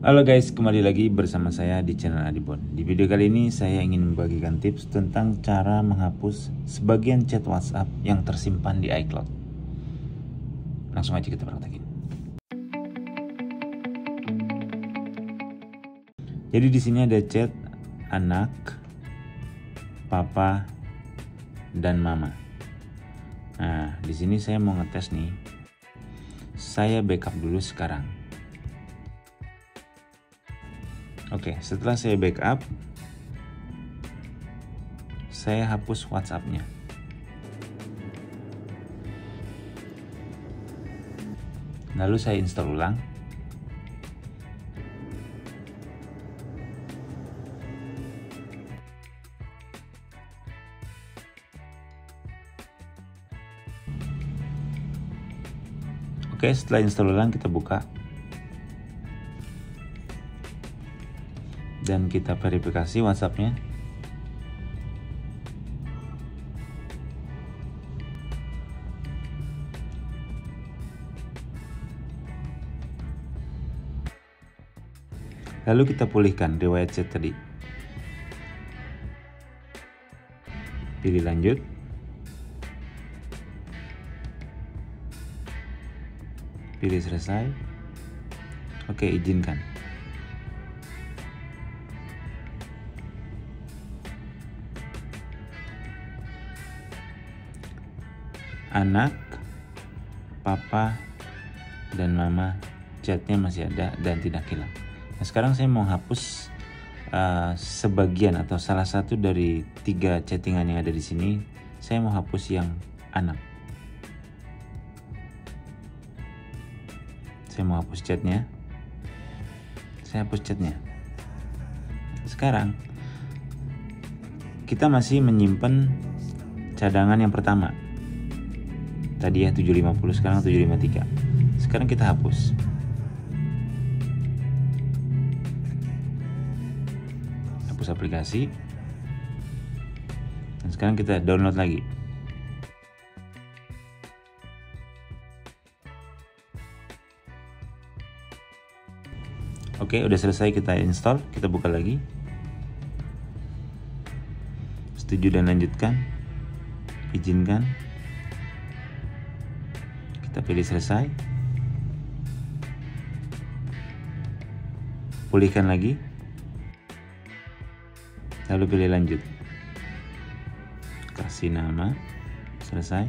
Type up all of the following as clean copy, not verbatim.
Halo guys, kembali lagi bersama saya di channel Adibon. Di video kali ini saya ingin membagikan tips tentang cara menghapus sebagian chat WhatsApp yang tersimpan di iCloud. Langsung aja kita praktekin. Jadi di sini ada chat anak, papa, dan mama. Nah, di sini saya mau ngetes nih. Saya backup dulu sekarang. Oke, setelah saya backup, saya hapus WhatsApp-nya. Lalu saya install ulang. Oke, setelah install ulang kita buka. Dan kita verifikasi WhatsApp-nya. Lalu kita pulihkan riwayat chat tadi. Pilih lanjut. Pilih selesai. Oke, izinkan. Anak, papa, dan mama chatnya masih ada dan tidak hilang. Nah, sekarang saya mau hapus sebagian atau salah satu dari 3 chattingan yang ada di sini. Saya mau hapus yang anak. Saya mau hapus chatnya. Saya hapus chatnya. Sekarang kita masih menyimpan cadangan yang pertama. Tadi ya 750, sekarang 753. Sekarang kita hapus. Hapus aplikasi. Dan sekarang kita download lagi. Oke, udah selesai kita install. Kita buka lagi. Setuju dan lanjutkan. Izinkan. Kita pilih selesai. Pulihkan lagi. Lalu pilih lanjut. Kasih nama. Selesai.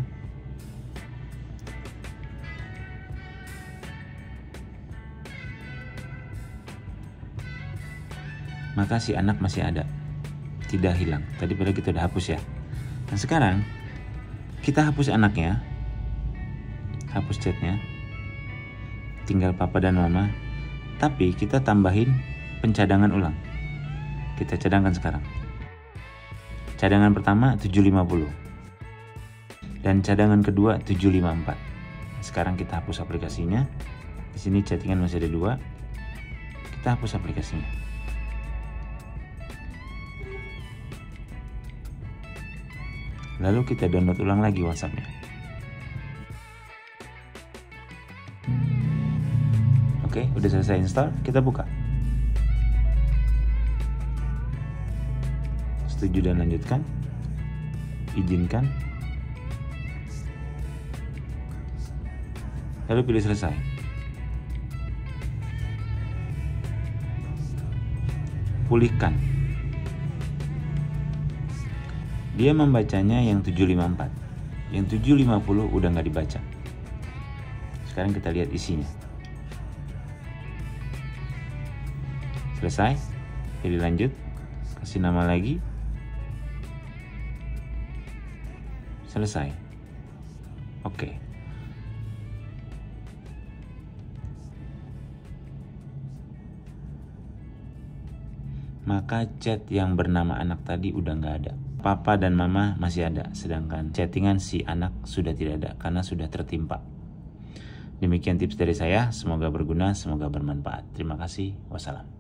Maka si anak masih ada. Tidak hilang. Tadi padahal kita udah hapus ya. Nah sekarang kita hapus anaknya. Hapus chatnya, tinggal papa dan mama, tapi kita tambahin pencadangan ulang. Kita cadangkan sekarang. Cadangan pertama 750 dan cadangan kedua 754. Sekarang kita hapus aplikasinya. Di sini chattingan masih ada 2. Kita hapus aplikasinya. Lalu kita download ulang lagi WhatsApp-nya. Oke, udah selesai install, kita buka. Setuju dan lanjutkan. Izinkan. Lalu pilih selesai. Pulihkan. Dia membacanya yang 754. Yang 750 udah nggak dibaca. Sekarang kita lihat isinya. Selesai, pilih lanjut, kasih nama lagi, selesai. Oke. Maka chat yang bernama anak tadi udah nggak ada. Papa dan mama masih ada, sedangkan chattingan si anak sudah tidak ada karena sudah tertimpa. Demikian tips dari saya, semoga berguna, semoga bermanfaat. Terima kasih, wassalam.